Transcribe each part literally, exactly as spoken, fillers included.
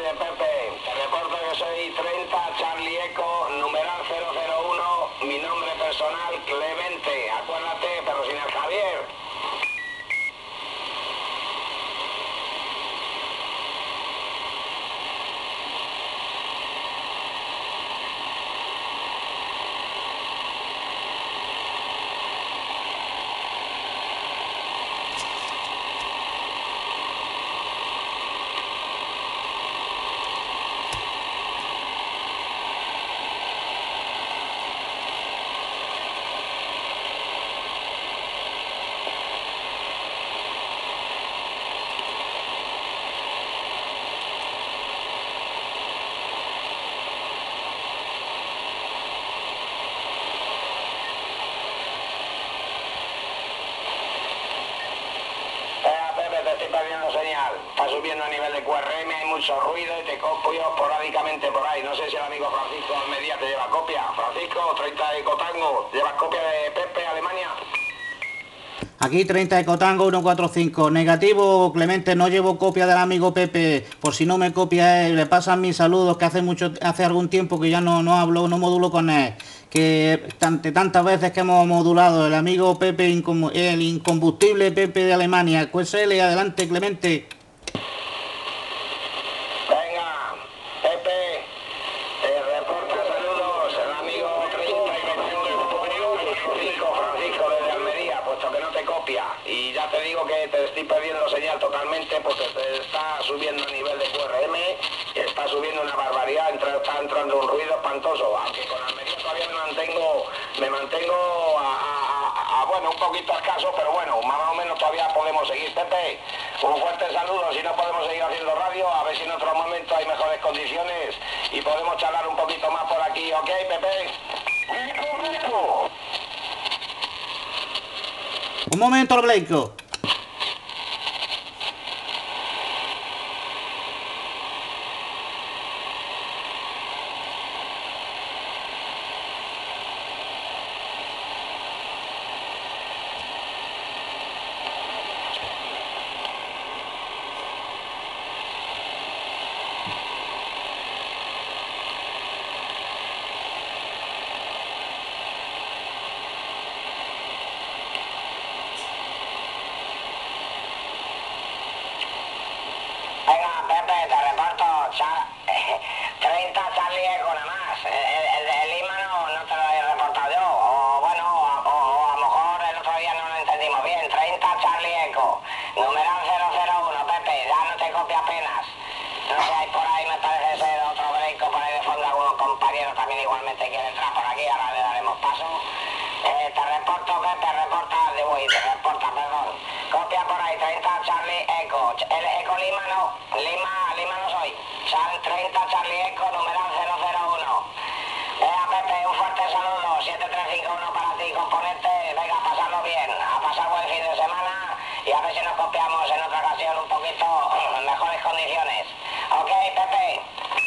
Oye, Pepe, te reporto que soy treinta Charlie Eco, numeral cero cero uno, mi nombre personal Clemente, acuérdate, pero sin el Javier. Señal, está subiendo a nivel de Q R M, hay mucho ruido y te copio esporádicamente por ahí. No sé si el amigo Francisco Almería te lleva copia. Francisco, treinta de Cotango, ¿llevas copia de Pepe, Alemania? Aquí treinta de Cotango, ciento cuarenta y cinco. Negativo, Clemente, no llevo copia del amigo Pepe. Por si no me copia él, le pasan mis saludos, que hace mucho, hace algún tiempo que ya no, no hablo, no modulo con él. Que tante, tantas veces que hemos modulado, el amigo Pepe, el incombustible Pepe de Alemania. Pues él, adelante, Clemente. Venga, Pepe, te reporta saludos, el amigo treinta y cinco, Francisco desde Almería, puesto que no te copia. Y ya te digo que te estoy perdiendo señal totalmente porque te está subiendo el nivel de Q R M, está subiendo una barbaridad, entra, está entrando un ruido espantoso, aunque con Almería todavía me mantengo, me mantengo a, a, a, bueno, un poquito escaso, pero bueno, más o menos todavía podemos seguir. Pepe, un fuerte saludo, si no podemos seguir haciendo radio, a ver si en otro momento hay mejores condiciones y podemos charlar un poquito más por aquí, ¿ok, Pepe? ¡Rico, rico! Un momento, Bleico. treinta Charlie Eco nada más. El, el, el Lima no, no te lo he reportado yo. O bueno, o, o a lo mejor el otro día no lo entendimos bien. treinta Charlie Eco, numeral cero cero uno, Pepe, ya no te copia apenas. No sé, hay por ahí me parece ser otro break por ahí de fondo, algunos compañeros también igualmente quieren entrar por aquí, ahora le daremos paso. Eh, te reporto, Pepe, reporta, de Wii, te reporta, perdón. Copia por ahí, treinta Charlie Eco. El Eco Lima no, Lima, Lima no soy. San treinta Charlie Eco, numeral cero cero uno. Venga, Pepe, un fuerte saludo, siete tres cinco uno para ti, componente. Venga, a pasarlo bien, a pasar buen fin de semana y a ver si nos copiamos en otra ocasión un poquito en mejores condiciones. Ok, Pepe.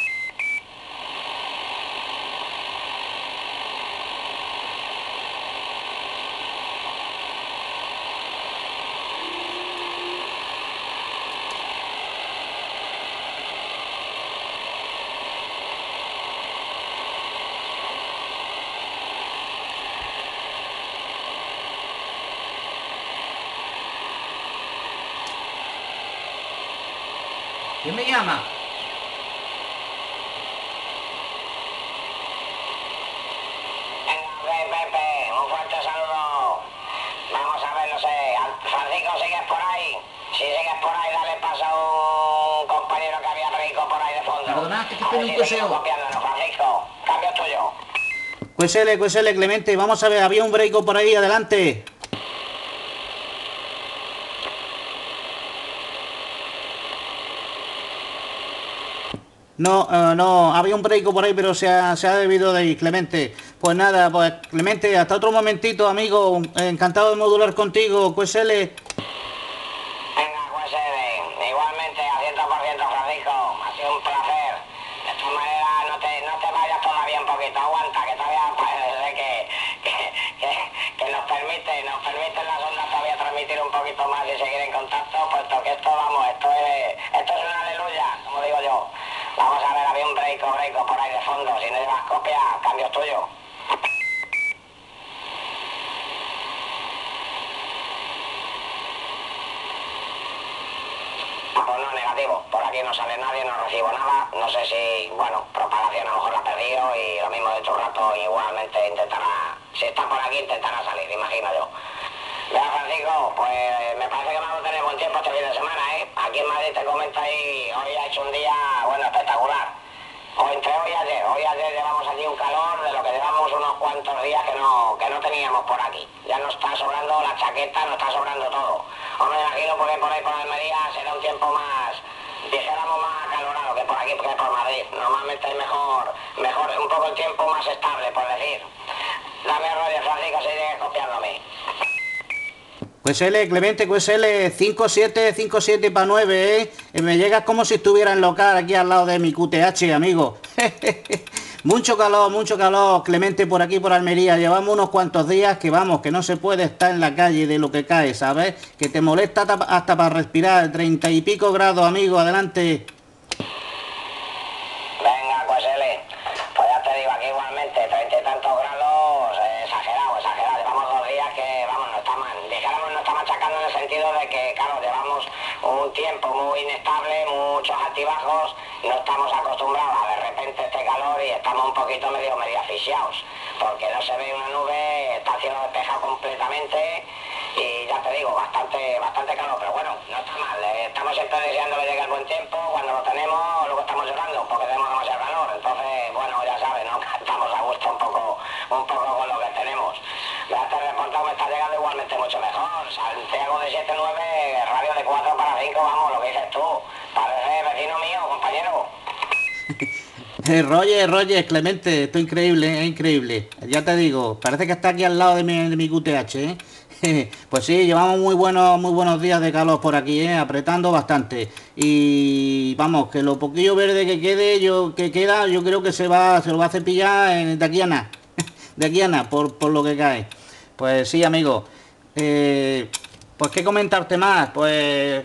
¿Quién me llama? Venga, Pepe, un fuerte saludo. Vamos a ver, no sé, Francisco, ¿sigues por ahí? Si sigues por ahí, dale paso a un compañero que había rico por ahí de fondo. Perdona, que te A ver estoy en si un seguimos coseo. copiándonos, Francisco. Cambio tuyo. Cuésele, cuésele, Clemente. Vamos a ver, había un break por ahí, adelante. No, uh, no, había un break por ahí, pero se ha, se ha debido de ir, Clemente. Pues nada, pues Clemente, hasta otro momentito, amigo. Encantado de modular contigo, cuésele. Venga, pues eh, igualmente a cien por ciento, Francisco. Ha sido un placer. De todas maneras, no te, no te vayas todavía un poquito, aguanta, que todavía parece que, que, que, que nos permite, nos permiten las ondas todavía transmitir un poquito más y seguir en contacto, puesto que esto, vamos, esto es, esto es una aleluya, como digo yo. copia, cambios tuyos. Pues no, negativo. Por aquí no sale nadie, no recibo nada. No sé si, bueno, propagación a lo mejor la ha perdido y lo mismo de tu rato igualmente intentará, si está por aquí intentará salir, imagino yo. Vea, Francisco, pues me parece que vamos a tener buen tiempo este fin de semana, ¿eh? Aquí en Madrid te comento ahí, hoy ha hecho un día, bueno, espectacular. O entre hoy y ayer, hoy y ayer llevamos aquí un calor de lo que llevamos unos cuantos días que no, que no teníamos por aquí. Ya nos está sobrando la chaqueta, nos está sobrando todo. Hombre, me imagino porque por ahí por Almería será un tiempo más, dijéramos más acalorado que por aquí, que por Madrid. Normalmente es mejor, mejor, un poco el tiempo más estable, por decir. Dame rollo, Francisco, sigue copiándome. Pues L, Clemente, pues L, cinco siete, cinco siete para nueve, ¿eh? Y me llegas como si estuviera en local aquí al lado de mi Q T H, amigo. Mucho calor, mucho calor, Clemente, por aquí, por Almería. Llevamos unos cuantos días que vamos, que no se puede estar en la calle de lo que cae, ¿sabes? Que te molesta hasta para respirar. Treinta y pico grados, amigo, adelante. Venga, pues L, pues ya te digo, aquí igualmente, treinta y tantos grados, eh, exagerado, exagerado. Llevamos dos días que, vamos, no está mal. Dijéramos, no está machacando en el sentido de que, claro, llevamos un tiempo muy inestable, muchos altibajos, no estamos acostumbrados a de repente este calor y estamos un poquito medio, medio asfixiados, porque no se ve una nube, está el cielo despejado completamente y ya te digo, bastante, bastante calor, pero bueno, no está mal. Eh, estamos siempre deseando que llegue el buen tiempo, cuando lo tenemos, luego estamos llorando porque tenemos demasiado calor, entonces, bueno, ya sabes, ¿no? Estamos a gusto un poco, un poco con lo que tenemos. Ya te he reportado, me está llegando igualmente mucho mejor. Santiago de siete nueve, radio de cuatro para cinco, vamos, lo que dices tú. Parece vecino mío, compañero. Eh, Roger, Roger, Clemente, esto es increíble, es increíble. Ya te digo, parece que está aquí al lado de mi, de mi Q T H, ¿eh? Pues sí, llevamos muy buenos, muy buenos días de calor por aquí, ¿eh? Apretando bastante. Y vamos, que lo poquillo verde que quede, yo que queda, yo creo que se va, se lo va a cepillar eh, de aquí a nada. De aquí a nada, por, por lo que cae. Pues sí, amigo. Eh, pues qué comentarte más, pues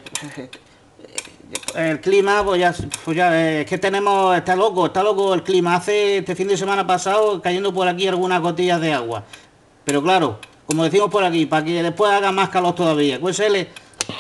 el clima, pues ya, pues ya eh, es que tenemos, está loco, está loco el clima. Hace este fin de semana pasado cayendo por aquí algunas gotillas de agua. Pero claro, como decimos por aquí, para que después haga más calor todavía. Pues L. Venga,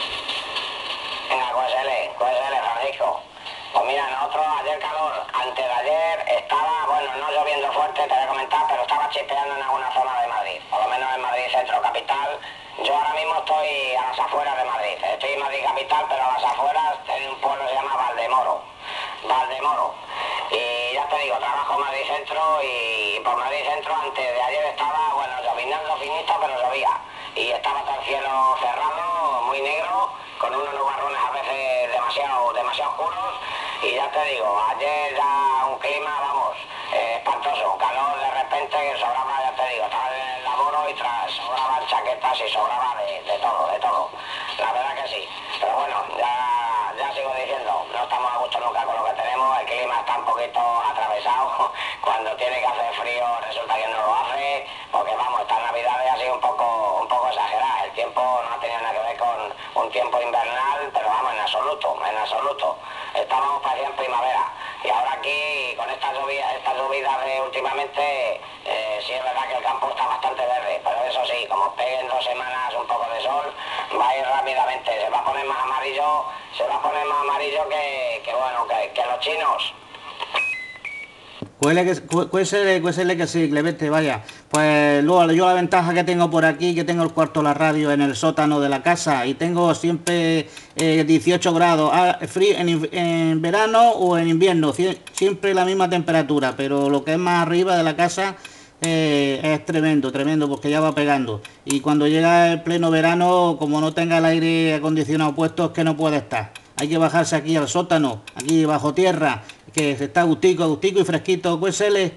pues L, pues L, Francisco. Pues mira, nosotros ayer calor, antes de ayer estaba, bueno, no lloviendo fuerte, te voy a comentar, pero estaba chispeando en alguna zona de Madrid, por lo menos en Madrid centro capital. Yo ahora mismo estoy a las afueras de Madrid, estoy en Madrid capital, pero a las afueras en un pueblo que se llama Valdemoro, Valdemoro. Y ya te digo, trabajo en Madrid centro y por Madrid centro antes de ayer estaba, bueno, llovinando finito, pero llovía. Y estaba todo el cielo cerrado, muy negro, con unos nubarrones a veces demasiado, demasiado oscuros. Y ya te digo, ayer ya un clima, vamos, eh, espantoso, calor de repente que sobraba, ya te digo, estaba en el laboro y tras sobraban chaquetas y sobraba de, de todo, de todo. La verdad que sí. Pero bueno, ya, ya sigo diciendo, no estamos a gusto nunca con lo que tenemos, el clima está un poquito atravesado, cuando tiene que hacer frío resulta que no lo hace, porque vamos, estas navidades ha sido un poco, un poco exagerada, el tiempo no ha tenido nada que ver con un tiempo invernal, pero vamos, en absoluto, en absoluto. Estábamos parecía en primavera y ahora aquí con estas lluvias, estas lluvias de últimamente, eh, sí es verdad que el campo está bastante verde, pero eso sí, como peguen dos semanas un poco de sol, va a ir rápidamente, se va a poner más amarillo, se va a poner más amarillo que, que bueno, que, que los chinos. Cuele que, cu- cuésele, cuésele que sí, Clemente, vaya. Pues luego yo la ventaja que tengo por aquí, que tengo el cuarto de la radio en el sótano de la casa y tengo siempre eh, dieciocho grados, ah, frío en, inv- en verano o en invierno, cie- siempre la misma temperatura, pero lo que es más arriba de la casa eh, es tremendo, tremendo, porque ya va pegando. Y cuando llega el pleno verano, como no tenga el aire acondicionado puesto, es que no puede estar. Hay que bajarse aquí al sótano, aquí bajo tierra, que se está agustico, agustico y fresquito. Pues L.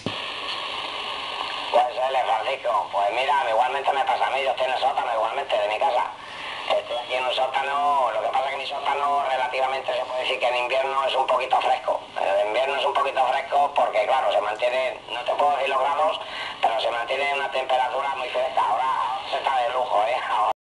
Pues L, Francisco, pues mira, igualmente me pasa a mí, yo estoy en el sótano igualmente de mi casa. Estoy aquí en un sótano, lo que pasa es que mi sótano relativamente se puede decir que en invierno es un poquito fresco. En invierno es un poquito fresco porque claro, se mantiene, no te puedo decir los grados, pero se mantiene una temperatura muy fresca. Ahora se está de lujo, ¿eh? Ahora